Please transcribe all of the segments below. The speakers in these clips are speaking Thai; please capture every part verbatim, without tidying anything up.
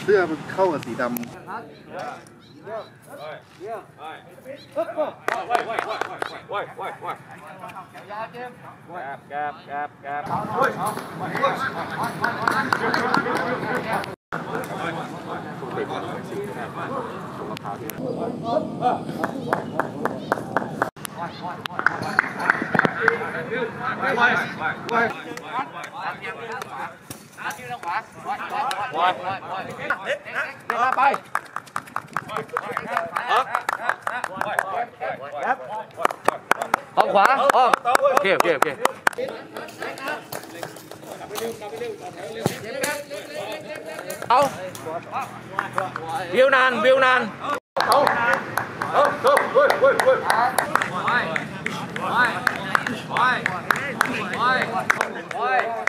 สื้อมันเข้ากับสีดำไปออกขวาออกโอเคโอเคโอเคเอาวิวนานวิวนานเอาเอาเอาเว้ยเว้ยเว้ยไปไปไปไปไป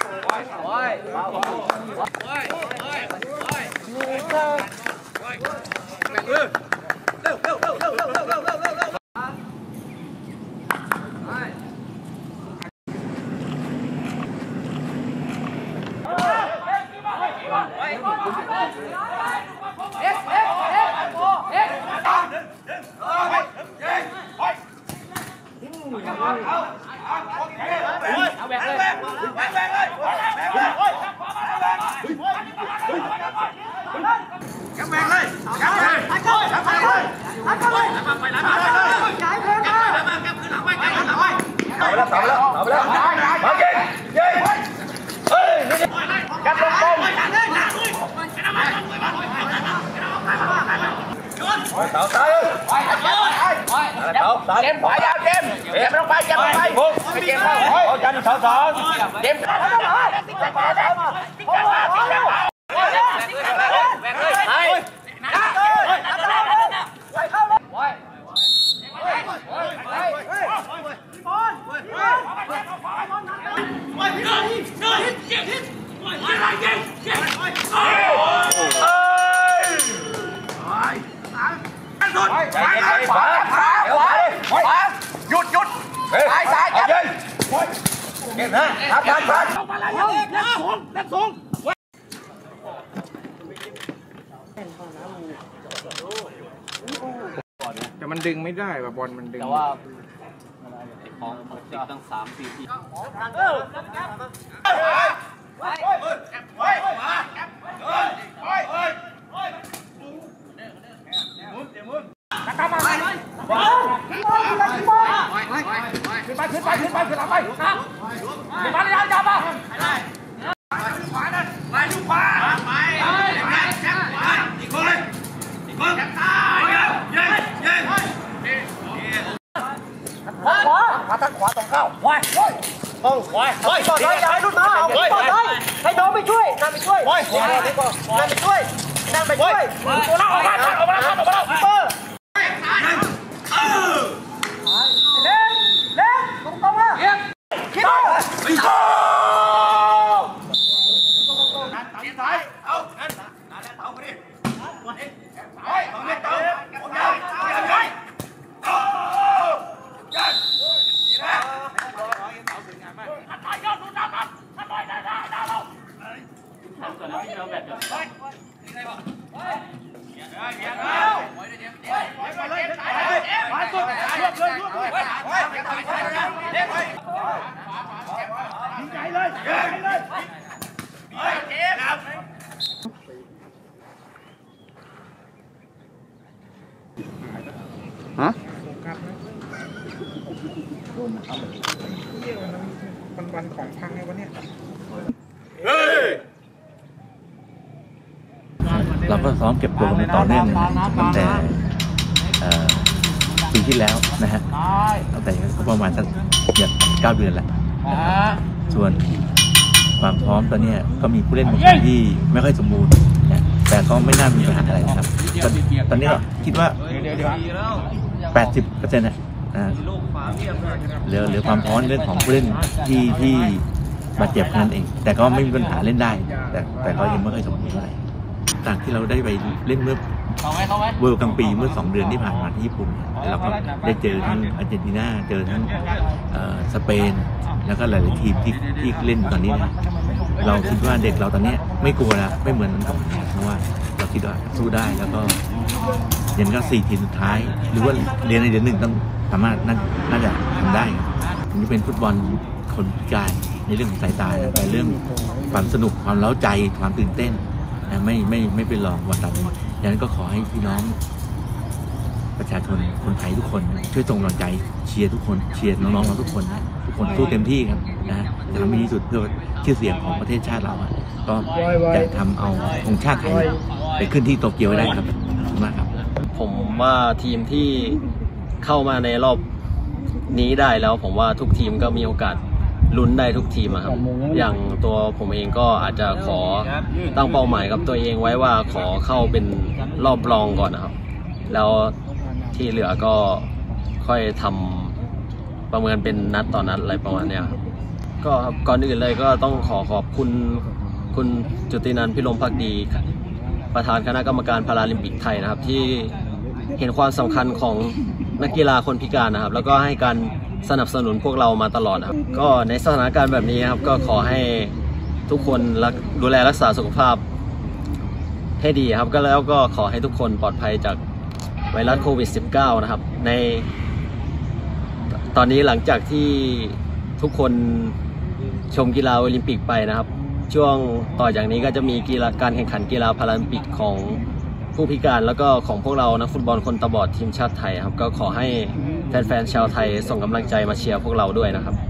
เต่าตายเลยเต่าตายเกมขวายาวเกมเกมลงไปเกมลงไปเกมเข้าเอาจันสองสองเกมขวาขวาขวาขวาหยุดหยุดซ้ายซ้ายจับเลยเก่งนะทับทับทับเล่นสูงเล่นสูงแต่มันดึงไม่ได้แบบบอลมันดึงแต่ว่าของติดตั้งสามสี่ทีขึ้นไปขึ้นไปขึ้นไปขึ้นไปขึ้นไปนะขึ้นไปเลยนะจับป่ะขวานั่นไปดูขวาไปไปแจ็คขวาอีกคนอีกคนแจ็คตายยิงยิงขวาขวาขาทางขวาตรงเข้าว้ายห้องว้ายว้ายต่อได้ย้ายรุ่นมาเอาต่อได้ให้น้องไปช่วยนั่นไปช่วยว้ายนั่นไปช่วยนั่นไปช่วยตัวเราออกมาออกมาออกมาออกมาเออเล่นเล่นตรงตรงอ่ะคิดว่าไปต่อนั่นตัดสายเอานั่นนั่นเต่าไปดิเฮ้ยเอาเล่นเต่าโอ้ยใหญ่โอ้ยันนี่นะเต่าสวยงามมากถ่ายยอดดูน้ำมันถ้าลอยได้ได้ได้เราทำก่อนนะพี่เราแบบเดิมเฮ้ยนี่ไงบอกเฮ้ยเดี๋ยวเดี๋ยวเดี๋ยวไปเลยเดี๋ยวเดี๋ยวไปเลยไปสุดรวบเลยรวบเลยยิงใจเลยยิงใจเลยเฮ้ยเกมฮะวันวันของพังไงวะเนี่ยเราก็ซ้อมเก็บตัวในต่อเนื่องตั้งแต่ปีที่แล้วนะฮะตั้งแต่ประมาณสักอย่างเก้าเดือนแหละส่วนความพร้อมตอนนี้ก็มีผู้เล่นบางคนที่ไม่ค่อยสมบูรณ์นะแต่ก็ไม่น่ามีปัญหาอะไรนะครับตอนนี้ก็คิดว่า แปดสิบเปอร์เซ็นต์ นะเหลือเหลือความพร้อมเรื่องของผู้เล่นที่ที่บาดเจ็บนั่นเองแต่ก็ไม่มีปัญหาเล่นได้แต่แต่ก็ยังไม่ค่อยสมบูรณ์เท่าไหร่จากที่เราได้ไปเล่นเมื่อเวิลด์กลางปีเมื่อสองเดือนที่ผ่านมาที่ญี่ปุ่นเราก็ได้เจอทั้งอาร์เจนตินาเจอทั้งสเปนแล้วก็หลายๆทีมที่ที่เล่นตอนนี้นะเราคิดว่าเด็กเราตอนนี้ไม่กลัวแล้วไม่เหมือนกับเพราะว่าเราคิดว่าสู้ได้แล้วก็เย็นก็สี่ทีมสุดท้าย หรือว่าเรียนในเดือนหนึ่งต้องสามารถน่าจะทำได้ถึงจะเป็นฟุตบอลคนพิการในเรื่องของสายตาแต่เรื่องความสนุกความเล้าใจความตื่นเต้นนะไม่ไม่ไม่เป็นรองวันตัดดังนั้นก็ขอให้พี่น้องประชาชนคนไทยทุกคนช่วยส่งกำลังใจเชียร์ทุกคนเชียร์น้องๆเราทุกคนนะทุกคนสู้เต็มที่ครับนะจะทำให้ดีที่สุดเพื่อชื่อเสียงของประเทศชาติเราก็จะทำเอาธงชาติไทยไปขึ้นที่โตเกียวได้ครับขอบคุณมากครับผมว่าทีมที่เข้ามาในรอบนี้ได้แล้วผมว่าทุกทีมก็มีโอกาสลุ้นได้ทุกทีมครับอย่างตัวผมเองก็อาจจะขอตั้งเป้าหมายกับตัวเองไว้ว่าขอเข้าเป็นรอบรองก่อนนะครับแล้วที่เหลือก็ค่อยทำประเมินเป็นนัดต่อนัดอะไรประมาณนี้ครับก็ก่อนอื่นเลยก็ต้องขอขอบคุณคุณจุตินันท์ พิรมภักดีประธานคณะกรรมการพาราลิมปิกไทยนะครับที่เห็นความสำคัญของนักกีฬาคนพิการนะครับแล้วก็ให้การสนับสนุนพวกเรามาตลอดครับก็ในสถานการณ์แบบนี้ครับก็ขอให้ทุกคนดูแลรักษาสุขภาพให้ดีครับก็แล้วก็ขอให้ทุกคนปลอดภัยจากไวรัสโควิด สิบเก้า นะครับในตอนนี้หลังจากที่ทุกคนชมกีฬาโอลิมปิกไปนะครับช่วงต่อจากนี้ก็จะมีกีฬาการแข่งขันกีฬาพาราลิมปิกของผู้พิการแล้วก็ของพวกเรานักฟุตบอลคนตาบอดทีมชาติไทยครับก็ขอให้แฟนๆชาวไทยส่งกำลังใจมาเชียร์พวกเราด้วยนะครับ